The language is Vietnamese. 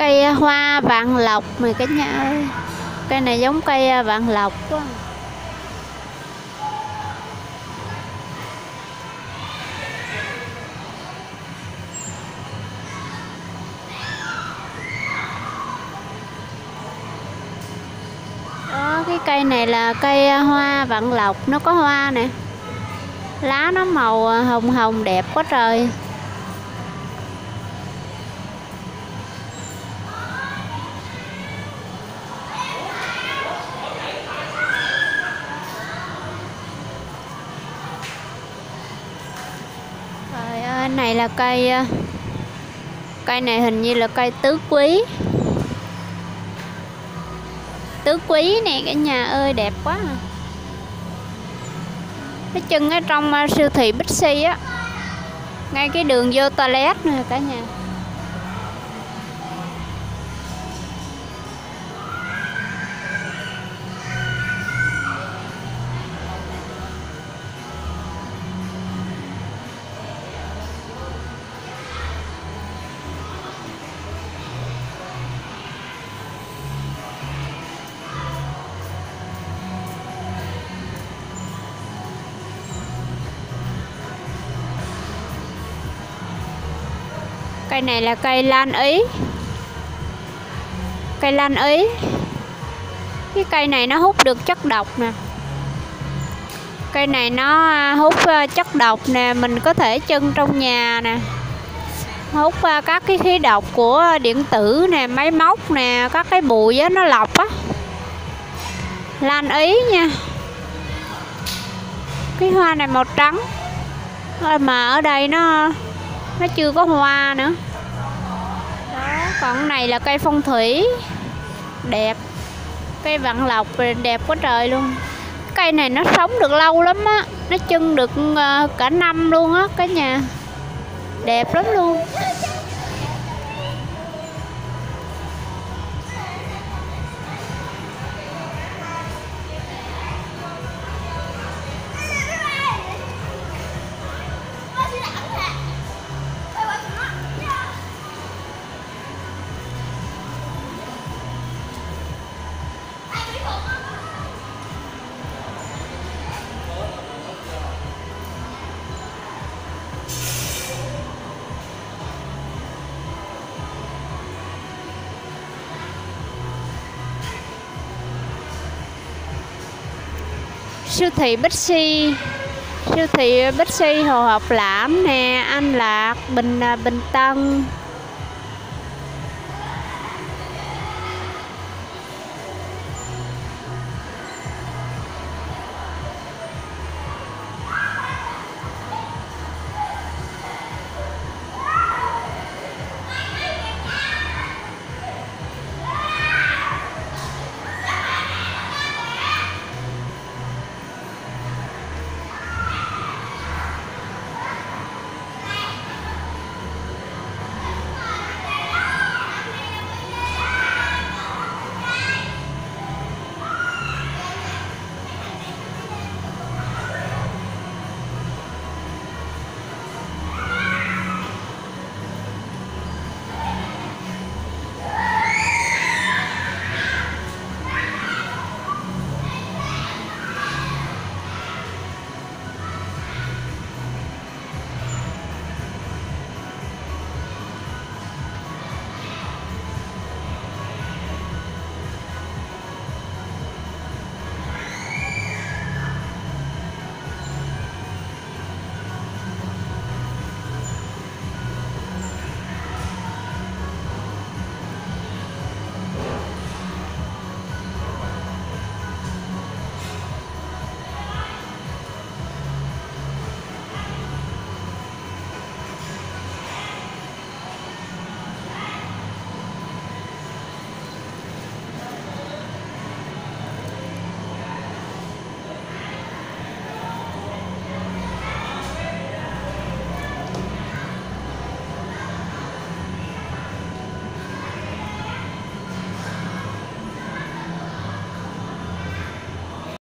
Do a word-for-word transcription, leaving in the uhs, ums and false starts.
Cây hoa vạn lộc mà cả nhà ơi. Cây này giống cây vạn lộc quá. Đó, cái cây này là cây hoa vạn lộc, nó có hoa nè. Lá nó màu hồng hồng đẹp quá trời. Trời ơi, này là cây cây này hình như là cây tứ quý. Tứ quý nè cả nhà ơi, đẹp quá à. Nó trưng ở trong siêu thị Bixi á, ngay cái đường vô toilet nè cả nhà. Cây này là cây lan Ý. Cây lan Ý. Cái cây này nó hút được chất độc nè. Cây này nó hút chất độc nè, mình có thể trưng trong nhà nè. Hút các cái khí độc của điện tử nè, máy móc nè, các cái bụi á, nó lọc á. Lan Ý nha. Cái hoa này màu trắng. Mà ở đây nó nó chưa có hoa nữa. Đó, còn cái này là cây phong thủy. Đẹp. Cây vạn lộc đẹp quá trời luôn. Cây này nó sống được lâu lắm á, nó trưng được cả năm luôn á cả nhà. Đẹp lắm luôn. Siêu thị Bixi, siêu thị Bixi Hồ Học Lãm nè, An Lạc, Bình Bình Tân.